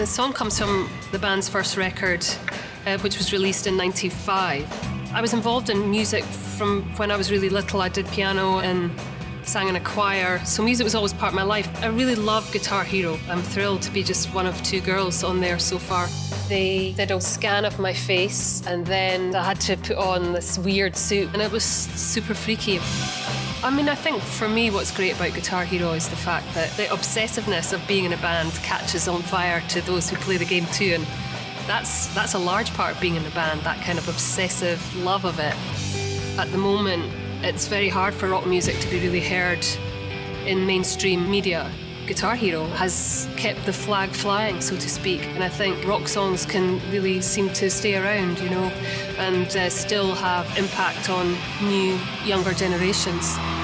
The song comes from the band's first record, which was released in '95. I was involved in music from when I was really little. I did piano and sang in a choir, so music was always part of my life. I really love Guitar Hero. I'm thrilled to be just one of 2 girls on there so far. They did a scan of my face, and then I had to put on this weird suit, and it was super freaky. I mean, I think for me what's great about Guitar Hero is the fact that the obsessiveness of being in a band catches on fire to those who play the game too, and that's a large part of being in a band, that kind of obsessive love of it. At the moment, it's very hard for rock music to be really heard in mainstream media. Guitar Hero has kept the flag flying, so to speak, and I think rock songs can really seem to stay around, you know, and still have impact on new, younger generations.